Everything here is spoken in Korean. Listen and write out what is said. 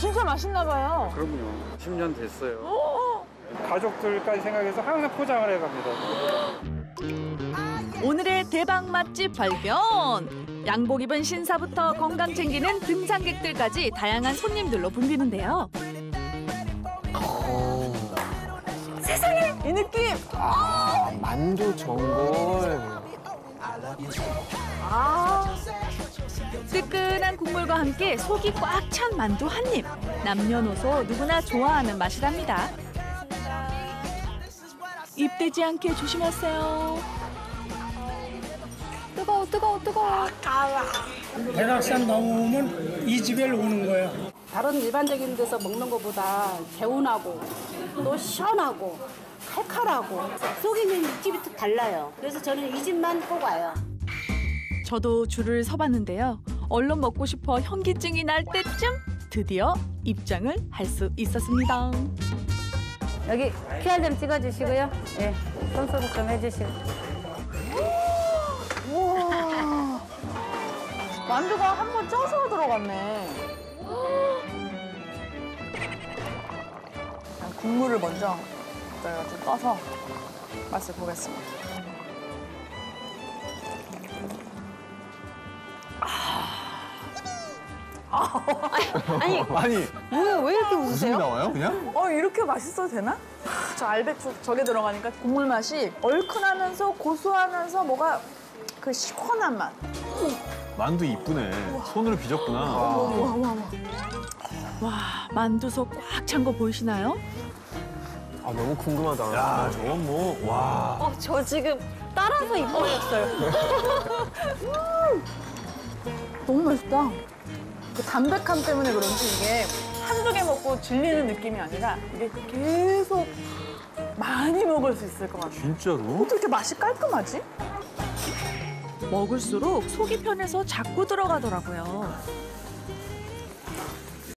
진짜 맛있나 봐요. 그럼요. 10년 됐어요. 가족들까지 생각해서 항상 포장을 해갑니다. 오늘의 대박 맛집 발견! 양복 입은 신사부터 건강 챙기는 등산객들까지 다양한 손님들로 붐비는데요. 세상에! 이 느낌! 만두 전골. 뜨끈한 국물과 함께 속이 꽉 찬 만두 한 입. 남녀노소 누구나 좋아하는 맛이랍니다. 입되지 않게 조심하세요. 뜨거워, 뜨거워, 뜨거워. 대낙산 넘으면 이 집에 오는 거야. 다른 일반적인 데서 먹는 것보다 개운하고 또 시원하고 칼칼하고 속에 있는 육즙이 또 달라요. 그래서 저는 이 집만 꼭 와요. 저도 줄을 서봤는데요. 얼른 먹고 싶어 현기증이 날 때쯤 드디어 입장을 할 수 있었습니다. 여기 QR 좀 찍어주시고요. 예, 손소독 좀 해주시고. 우와. 만두가 한 번 쪄서 들어갔네. 국물을 먼저 저희가 좀 떠서 맛을 보겠습니다. 아니, 뭐야, 왜 이렇게 웃음이 웃으세요? 나와요, 그냥? 이렇게 맛있어도 되나? 저 알배추 저게 들어가니까 국물 맛이 얼큰하면서 고소하면서 뭐가 그 시원한 맛. 만두 이쁘네. 손으로 빚었구나. 와, 만두 속 꽉 찬 거 보이시나요? 아, 너무 궁금하다. 야, 저건 뭐, 와. 저 지금 따라서 입 벌렸어요. 너무 맛있다. 그 담백함 때문에 그런지 이게 한두 개 먹고 질리는 느낌이 아니라 이게 계속 많이 먹을 수 있을 것 같아요. 진짜로? 어떻게 이렇게 맛이 깔끔하지? 먹을수록 속이 편해서 자꾸 들어가더라고요.